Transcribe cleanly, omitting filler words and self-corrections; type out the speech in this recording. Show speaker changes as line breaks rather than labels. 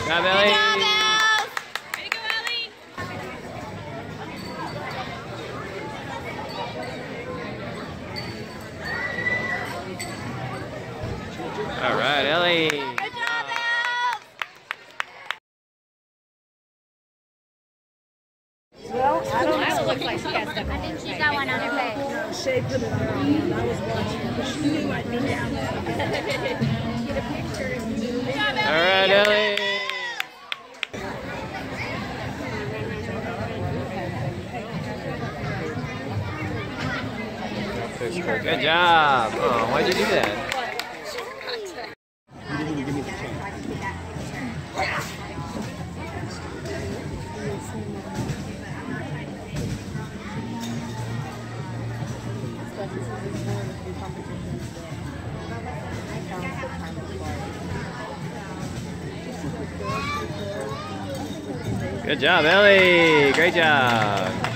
job, Ellie.
Good job, Els.
Way to go, Ellie.
All right, Ellie.
Good job, Els.
Well, I don't know.
Lila looks like she has stuff.
I think she's got one on her face.
Shay put it on. I was watching, but she knew I'd be down there. Get a picture.
All right, Ellie. Good job. Oh, why'd you do that?
You didn't even give me the chance.
Good job, Ellie. Great job.